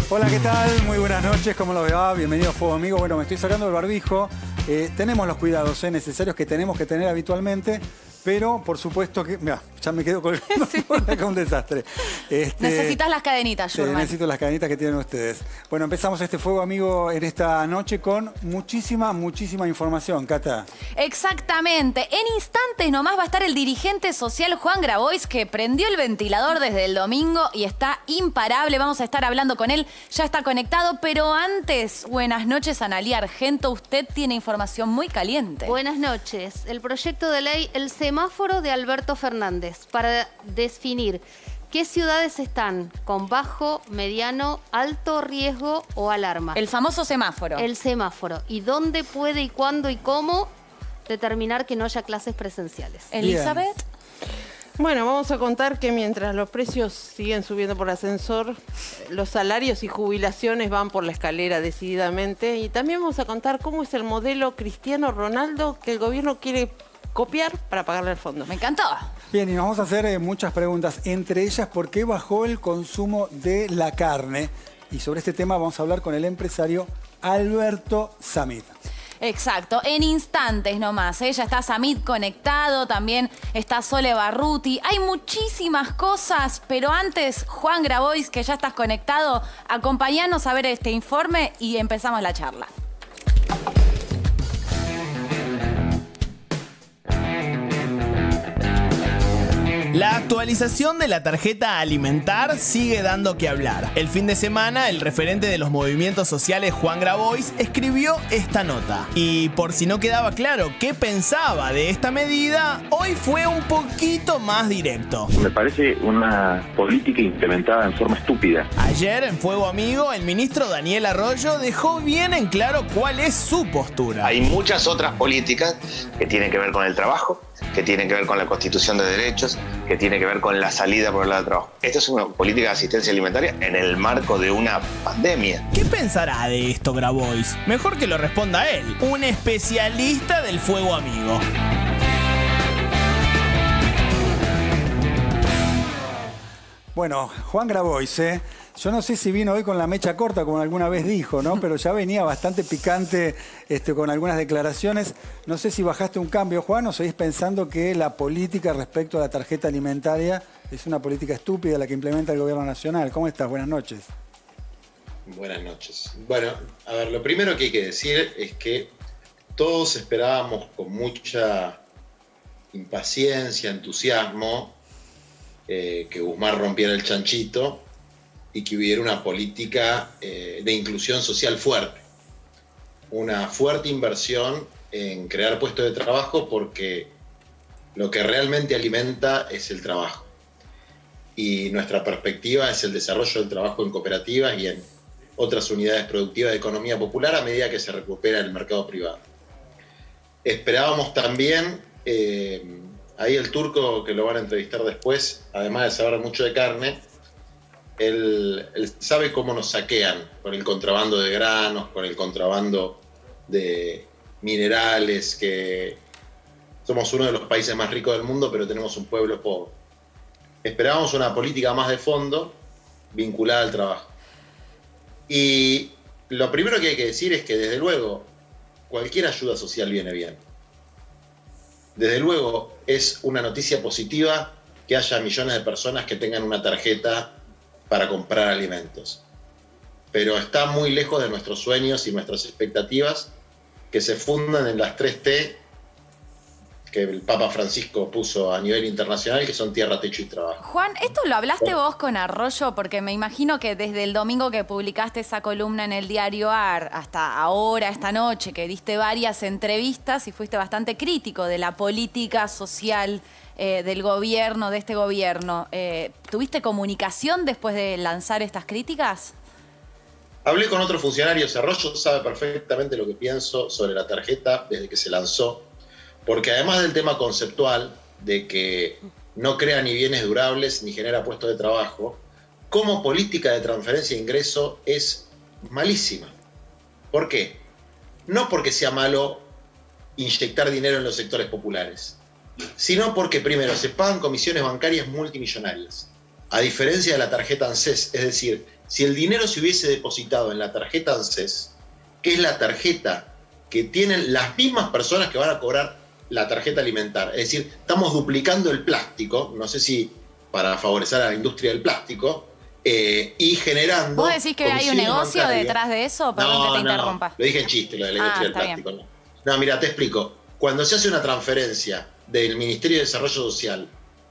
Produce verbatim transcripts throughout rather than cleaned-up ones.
Hola, ¿qué tal? Muy buenas noches, ¿cómo lo va? Bienvenido a Fuego Amigo. Bueno, me estoy sacando el barbijo. Eh, tenemos los cuidados eh, necesarios que tenemos que tener habitualmente, pero por supuesto que... Mira, ya me quedo colgando Sí. por acá, un desastre. Este, Necesitas las cadenitas, sí, Yurman. necesito las cadenitas que tienen ustedes. Bueno, empezamos este Fuego Amigo en esta noche con muchísima, muchísima información. Cata. Exactamente. En instantes nomás va a estar el dirigente social Juan Grabois, que prendió el ventilador desde el domingo y está imparable. Vamos a estar hablando con él. Ya está conectado, pero antes, buenas noches, Analía Argento. Usted tiene información muy caliente. Buenas noches. El proyecto de ley El Semáforo de Alberto Fernández para definir qué ciudades están con bajo, mediano, alto riesgo o alarma. El famoso semáforo. El semáforo. Y dónde puede y cuándo y cómo determinar que no haya clases presenciales. Elizabeth. Bueno, vamos a contar que mientras los precios siguen subiendo por ascensor, los salarios y jubilaciones van por la escalera decididamente. Y también vamos a contar cómo es el modelo Cristiano Ronaldo que el gobierno quiere copiar para pagarle al fondo. Me encantó. Bien, y nos vamos a hacer eh, muchas preguntas, entre ellas, ¿por qué bajó el consumo de la carne? Y sobre este tema vamos a hablar con el empresario Alberto Samit. Exacto, en instantes nomás. ¿eh? Ya está Samit conectado, también está Sole Barruti. Hay muchísimas cosas, pero antes, Juan Grabois, que ya estás conectado, acompáñanos a ver este informe y empezamos la charla. La actualización de la tarjeta alimentar sigue dando que hablar. El fin de semana, el referente de los movimientos sociales Juan Grabois escribió esta nota. Y por si no quedaba claro qué pensaba de esta medida, hoy fue un poquito más directo. Me parece una política implementada en forma estúpida. Ayer, en Fuego Amigo, el ministro Daniel Arroyo dejó bien en claro cuál es su postura. Hay muchas otras políticas que tienen que ver con el trabajo, que tienen que ver con la constitución de derechos, que tiene que ver con la salida por el lado del trabajo. Esta es una política de asistencia alimentaria en el marco de una pandemia. ¿Qué pensará de esto Grabois? Mejor que lo responda él, un especialista del Fuego Amigo. Bueno, Juan Grabois, ¿eh? Yo no sé si vino hoy con la mecha corta, como alguna vez dijo, ¿no? Pero ya venía bastante picante este, con algunas declaraciones. No sé si bajaste un cambio, Juan, o seguís pensando que la política respecto a la tarjeta alimentaria es una política estúpida la que implementa el gobierno nacional. ¿Cómo estás? Buenas noches. Buenas noches. Bueno, a ver, lo primero que hay que decir es que todos esperábamos con mucha impaciencia, entusiasmo, eh, que Guzmán rompiera el chanchito y que hubiera una política eh, de inclusión social fuerte. Una fuerte inversión en crear puestos de trabajo, porque lo que realmente alimenta es el trabajo. Y nuestra perspectiva es el desarrollo del trabajo en cooperativas y en otras unidades productivas de economía popular a medida que se recupera el mercado privado. Esperábamos también, eh, ahí el Turco, que lo van a entrevistar después, además de saber mucho de carne, Él, él sabe cómo nos saquean con el contrabando de granos, con el contrabando de minerales, que somos uno de los países más ricos del mundo, pero tenemos un pueblo pobre. Esperábamos una política más de fondo vinculada al trabajo. Y lo primero que hay que decir es que, desde luego, cualquier ayuda social viene bien. Desde luego, es una noticia positiva que haya millones de personas que tengan una tarjeta para comprar alimentos. Pero está muy lejos de nuestros sueños y nuestras expectativas, que se fundan en las tres T que el Papa Francisco puso a nivel internacional, que son tierra, techo y trabajo. Juan, ¿esto lo hablaste vos con Arroyo? Porque me imagino que desde el domingo que publicaste esa columna en el diario A R hasta ahora, esta noche, que diste varias entrevistas y fuiste bastante crítico de la política social eh, del gobierno, de este gobierno. Eh, ¿Tuviste comunicación después de lanzar estas críticas? Hablé con otros funcionarios. Arroyo sabe perfectamente lo que pienso sobre la tarjeta desde que se lanzó, porque además del tema conceptual de que no crea ni bienes durables ni genera puestos de trabajo, como política de transferencia de ingreso es malísima. ¿Por qué? No porque sea malo inyectar dinero en los sectores populares, sino porque, primero, se pagan comisiones bancarias multimillonarias, a diferencia de la tarjeta ANSES, es decir, si el dinero se hubiese depositado en la tarjeta ANSES, que es la tarjeta que tienen las mismas personas que van a cobrar la tarjeta alimentar, es decir, estamos duplicando el plástico, no sé si para favorecer a la industria del plástico, eh, y generando... ¿Vos decís que hay un negocio bancarias. detrás de eso? Perdón no, que te no, interrumpa. Lo dije en chiste, lo de la ah, industria del plástico. Bien. No, no mira, te explico. Cuando se hace una transferencia del Ministerio de Desarrollo Social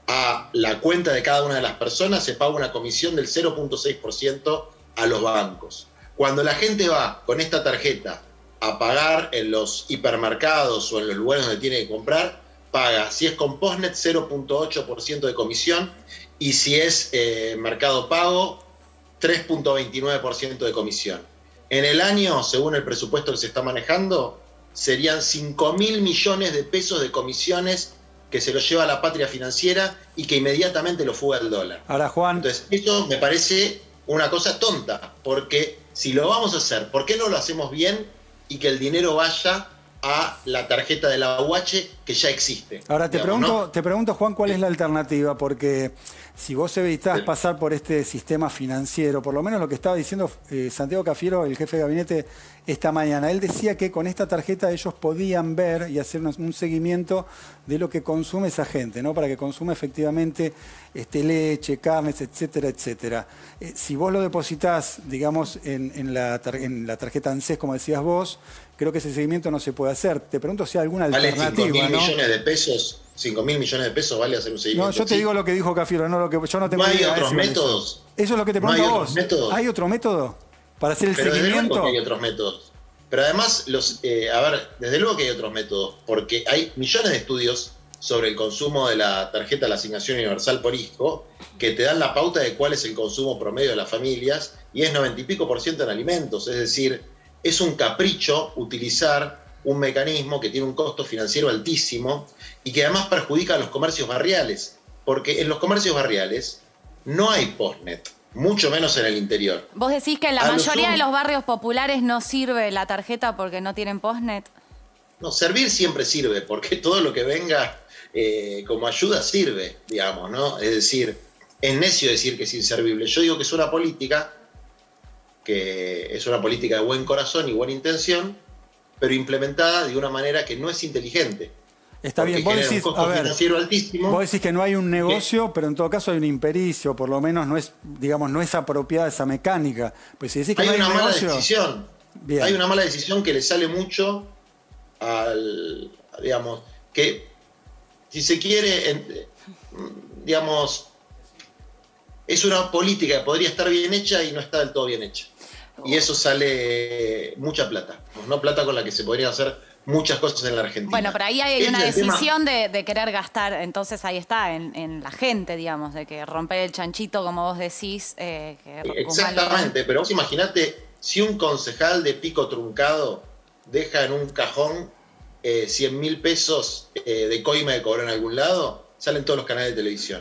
a la cuenta de cada una de las personas, se paga una comisión del cero punto seis por ciento a los bancos. Cuando la gente va con esta tarjeta a pagar en los hipermercados o en los lugares donde tiene que comprar, paga, si es con Postnet, cero punto ocho por ciento de comisión, y si es eh, Mercado Pago, tres punto veintinueve por ciento de comisión. En el año, según el presupuesto que se está manejando, serían cinco mil millones de pesos de comisiones que se lo lleva la patria financiera y que inmediatamente lo fuga el dólar. Ahora, Juan... Entonces, eso me parece una cosa tonta, porque si lo vamos a hacer, ¿por qué no lo hacemos bien y que el dinero vaya a la tarjeta de la U H que ya existe? Ahora, te, digamos, pregunto, ¿no? te pregunto, Juan, ¿cuál es la alternativa? Porque si vos evitás Sí. pasar por este sistema financiero, por lo menos lo que estaba diciendo eh, Santiago Cafiero, el jefe de gabinete, esta mañana, él decía que con esta tarjeta ellos podían ver y hacer un, un seguimiento de lo que consume esa gente, ¿no? Para que consuma efectivamente este, leche, carnes, etcétera, etcétera. Eh, si vos lo depositás, digamos, en, en, la, tar en la tarjeta ANSES, como decías vos, creo que ese seguimiento no se puede hacer. Te pregunto si hay alguna Vale alternativa, cinco mil ¿no? millones de pesos, cinco mil millones de pesos vale hacer un seguimiento. No, yo te ¿sí? digo lo que dijo Cafiero, no lo que yo no tengo ¿No hay idea, otros eso, métodos? Eso es lo que te ¿No hay pregunto a otros vos. métodos? ¿Hay otro método para hacer el Pero desde luego seguimiento? que hay otros métodos. Pero además, los, eh, a ver, desde luego que hay otros métodos, porque hay millones de estudios sobre el consumo de la tarjeta de la asignación universal por hijo que te dan la pauta de cuál es el consumo promedio de las familias y es noventa y pico por ciento en alimentos. Es decir, es un capricho utilizar un mecanismo que tiene un costo financiero altísimo y que además perjudica a los comercios barriales, porque en los comercios barriales no hay Postnet, mucho menos en el interior. ¿Vos decís que en la A lo mayoría sumo- de los barrios populares no sirve la tarjeta porque no tienen Postnet? No, servir siempre sirve, porque todo lo que venga eh, como ayuda sirve, digamos, ¿no? Es decir, es necio decir que es inservible. Yo digo que es una política, que es una política de buen corazón y buena intención, pero implementada de una manera que no es inteligente. Está porque bien, vos genera decís, un costo a ver, financiero altísimo. vos decís que no hay un negocio, pero en todo caso hay una impericia, por lo menos no es, digamos, no es apropiada esa mecánica. Pues si decís que Hay no hay una un mala negocio, decisión. bien. Hay una mala decisión que le sale mucho al, digamos, que si se quiere, en- digamos, es una política que podría estar bien hecha y no está del todo bien hecha. Y eso sale mucha plata, no plata con la que se podrían hacer muchas cosas en la Argentina. Bueno, pero ahí hay Este una es el tema. decisión de, de querer gastar, entonces ahí está, en, en la gente, digamos, de que romper el chanchito, como vos decís. Eh, que Exactamente, pero vos imaginate si un concejal de pico truncado deja en un cajón eh, cien mil pesos eh, de coima que cobró en algún lado, salen todos los canales de televisión.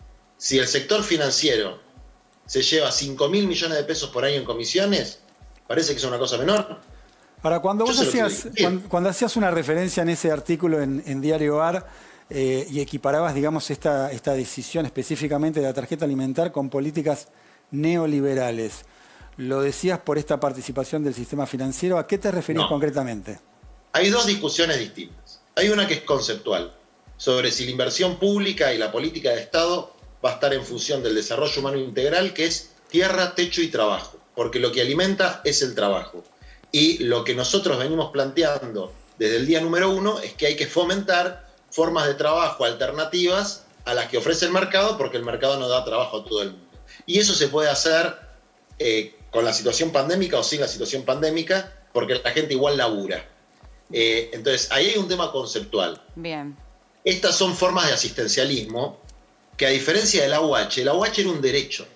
Si el sector financiero se lleva cinco mil millones de pesos por año en comisiones, parece que es una cosa menor. Ahora, cuando Yo vos se lo quiero hacías, discutir. cuando, cuando hacías una referencia en ese artículo en, en Diario AR eh, y equiparabas, digamos, esta, esta decisión específicamente de la tarjeta alimentar con políticas neoliberales, ¿lo decías por esta participación del sistema financiero? ¿A qué te referías No. concretamente? Hay dos discusiones distintas. Hay una que es conceptual, sobre si la inversión pública y la política de Estado va a estar en función del desarrollo humano integral, que es tierra, techo y trabajo, porque lo que alimenta es el trabajo. Y lo que nosotros venimos planteando desde el día número uno es que hay que fomentar formas de trabajo alternativas a las que ofrece el mercado, porque el mercado no da trabajo a todo el mundo. Y eso se puede hacer eh, con la situación pandémica o sin la situación pandémica, porque la gente igual labura. Eh, entonces, ahí hay un tema conceptual. Bien. Estas son formas de asistencialismo que, a diferencia de la U H, la U H era un derecho,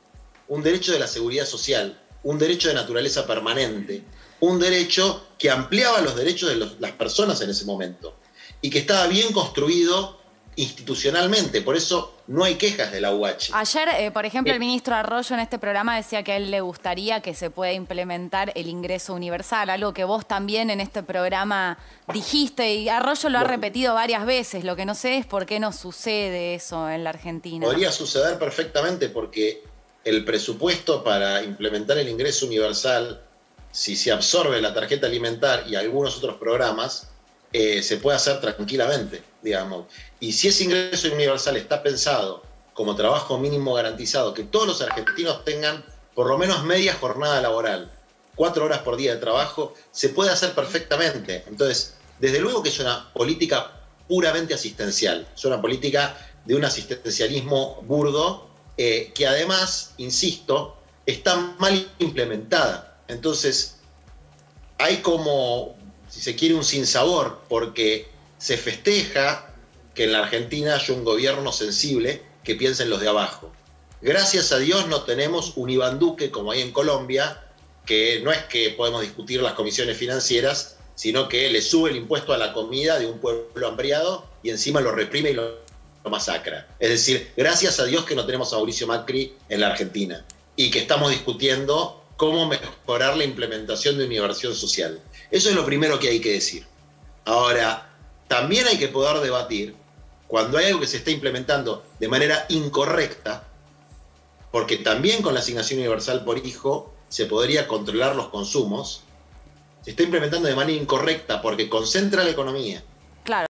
un derecho de la seguridad social, un derecho de naturaleza permanente, un derecho que ampliaba los derechos de los, las personas en ese momento y que estaba bien construido institucionalmente, por eso no hay quejas de la U H. Ayer, eh, por ejemplo, Eh. el ministro Arroyo en este programa decía que a él le gustaría que se pueda implementar el ingreso universal, algo que vos también en este programa dijiste, y Arroyo lo ha Bueno. repetido varias veces. Lo que no sé es por qué no sucede eso en la Argentina. Podría suceder perfectamente porque el presupuesto para implementar el ingreso universal, si se absorbe la tarjeta alimentar y algunos otros programas, eh, se puede hacer tranquilamente, digamos. Y si ese ingreso universal está pensado como trabajo mínimo garantizado, que todos los argentinos tengan por lo menos media jornada laboral, cuatro horas por día de trabajo, se puede hacer perfectamente. Entonces, desde luego que es una política puramente asistencial, es una política de un asistencialismo burdo, eh, que además, insisto, está mal implementada. Entonces, hay como, si se quiere, un sinsabor, porque se festeja que en la Argentina haya un gobierno sensible que piense en los de abajo. Gracias a Dios no tenemos un Iván Duque como hay en Colombia, que no es que podemos discutir las comisiones financieras, sino que le sube el impuesto a la comida de un pueblo hambriado y encima lo reprime y lo, lo masacra. Es decir, gracias a Dios que no tenemos a Mauricio Macri en la Argentina y que estamos discutiendo cómo mejorar la implementación de una inversión social. Eso es lo primero que hay que decir. Ahora, también hay que poder debatir cuando hay algo que se está implementando de manera incorrecta, porque también con la asignación universal por hijo se podría controlar los consumos, se está implementando de manera incorrecta porque concentra la economía,